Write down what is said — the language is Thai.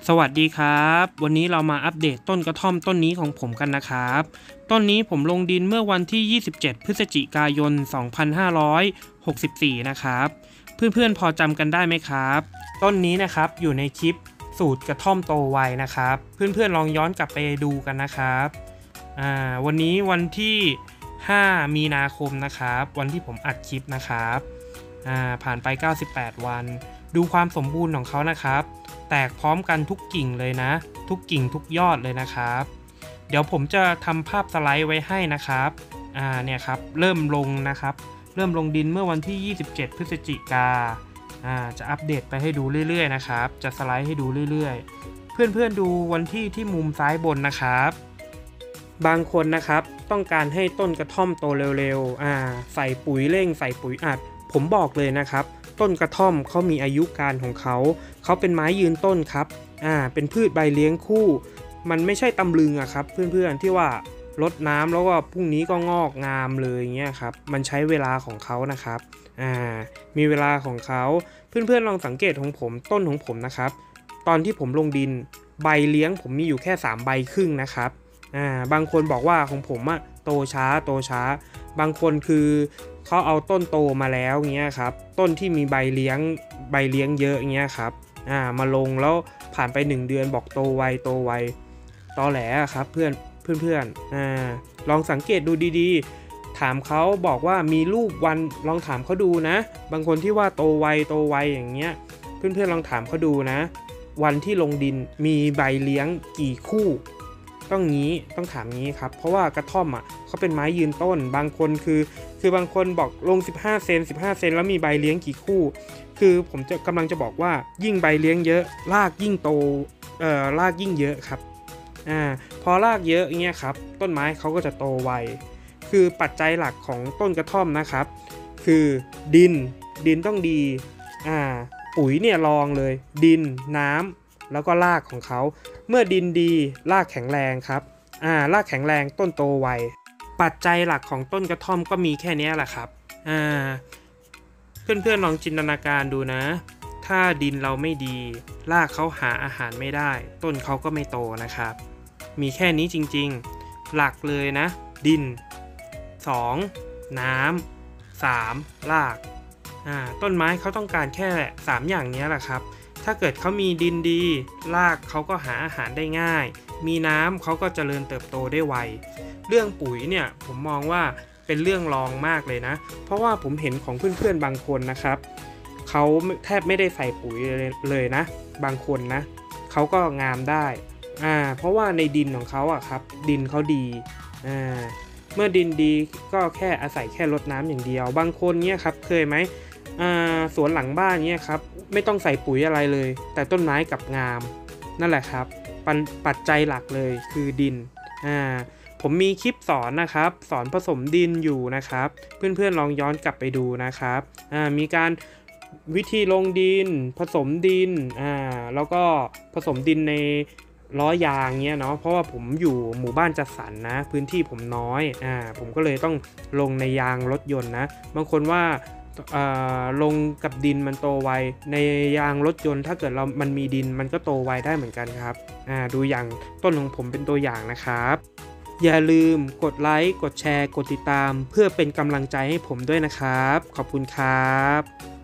สวัสดีครับวันนี้เรามาอัปเดตต้นกระท่อมต้นนี้ของผมกันนะครับต้นนี้ผมลงดินเมื่อวันที่27พฤศจิกายน2564นะครับเพื่อนๆพอจำกันได้ไหมครับต้นนี้นะครับอยู่ในคลิปสูตรกระท่อมโตไวนะครับเพื่อนๆลองย้อนกลับไปดูกันนะครับวันนี้วันที่5มีนาคมนะครับวันที่ผมอัดคลิปนะครับผ่านไป98วันดูความสมบูรณ์ของเขานะครับแตกพร้อมกันทุกกิ่งเลยนะทุกกิ่งทุกยอดเลยนะครับเดี๋ยวผมจะทำภาพสไลด์ไว้ให้นะครับเนี่ยครับเริ่มลงนะครับเริ่มลงดินเมื่อวันที่27พฤศจิกาจะอัปเดตไปให้ดูเรื่อยๆนะครับจะสไลด์ให้ดูเรื่อยๆเพื่อนๆดูวันที่มุมซ้ายบนนะครับบางคนนะครับต้องการให้ต้นกระท่อมโตเร็วๆใส่ปุ๋ยเร่งใส่ปุ๋ยอัดผมบอกเลยนะครับต้นกระท่อมเขามีอายุการของเขาเป็นไม้ยืนต้นครับเป็นพืชใบเลี้ยงคู่มันไม่ใช่ตำลึงอะครับเพื่อนๆที่ว่ารดน้ำแล้วก็พรุ่งนี้ก็งอกงามเลยเงี้ยครับมันใช้เวลาของเขานะครับมีเวลาของเขาเพื่อนๆลองสังเกตของผมต้นของผมนะครับตอนที่ผมลงดินใบเลี้ยงผมมีอยู่แค่3ใบครึ่งนะครับบางคนบอกว่าของผมอะโตช้าบางคนคือเขาเอาต้นโตมาแล้วเงี้ยครับต้นที่มีใบเลี้ยงเยอะเงี้ยครับมาลงแล้วผ่านไป1เดือนบอกโตไวตอแหลครับเพื่อนลองสังเกตดูดีๆถามเขาบอกว่ามีรูปวันลองถามเขาดูนะบางคนที่ว่าโตไวอย่างเงี้ยเพื่อนๆลองถามเขาดูนะวันที่ลงดินมีใบเลี้ยงกี่คู่ต้องถามงี้ครับเพราะว่ากระท่อมเขาเป็นไม้ยืนต้นบางคนคือบางคนบอกลง15เซนแล้วมีใบเลี้ยงกี่คู่คือผมจะกำลังจะบอกว่ายิ่งใบเลี้ยงเยอะรากยิ่งโตรากยิ่งเยอะครับพอรากเยอะเงี้ยครับต้นไม้เขาก็จะโตไวคือปัจจัยหลักของต้นกระท่อมนะครับคือดินต้องดีปุ๋ยเนี่ยรองเลยดินน้ำแล้วก็รากของเขาเมื่อดินดีรากแข็งแรงครับรากแข็งแรงต้นโตไวปัจจัยหลักของต้นกระท่อมก็มีแค่นี้แหละครับเพื่อนๆลองจินตนาการดูนะถ้าดินเราไม่ดีรากเขาหาอาหารไม่ได้ต้นเขาก็ไม่โตนะครับมีแค่นี้จริงๆหลักเลยนะดิน2น้ำ3รากต้นไม้เขาต้องการแค่3อย่างนี้แหละครับถ้าเกิดเขามีดินดีรากเขาก็หาอาหารได้ง่ายมีน้ำเขาก็เจริญเติบโตได้ไวเรื่องปุ๋ยเนี่ยผมมองว่าเป็นเรื่องรองมากเลยนะเพราะว่าผมเห็นของเพื่อนๆบางคนนะครับเขาแทบไม่ได้ใส่ปุ๋ยเลยนะบางคนนะเขาก็งามได้เพราะว่าในดินของเขาครับดินเขาดีเมื่อดินดีก็แค่อาศัยแค่รดน้ำอย่างเดียวบางคนเนี่ยครับเคยไหมสวนหลังบ้านเนี่ยครับไม่ต้องใส่ปุ๋ยอะไรเลยแต่ต้นไม้กลับงามนั่นแหละครับปัจจัยหลักเลยคือดินผมมีคลิปสอนนะครับสอนผสมดินอยู่นะครับเพื่อนๆลองย้อนกลับไปดูนะครับมีการวิธีลงดินผสมดินแล้วก็ผสมดินในล้อยางเงี้ยเนาะเพราะว่าผมอยู่หมู่บ้านจัดสรรนะพื้นที่ผมน้อยผมก็เลยต้องลงในยางรถยนต์นะบางคนว่าลงกับดินมันโตไวในยางรถยนต์ถ้าเกิดมันมีดินมันก็โตไวได้เหมือนกันครับดูอย่างต้นของผมเป็นตัวอย่างนะครับอย่าลืมกดไลค์กดแชร์กดติดตามเพื่อเป็นกำลังใจให้ผมด้วยนะครับขอบคุณครับ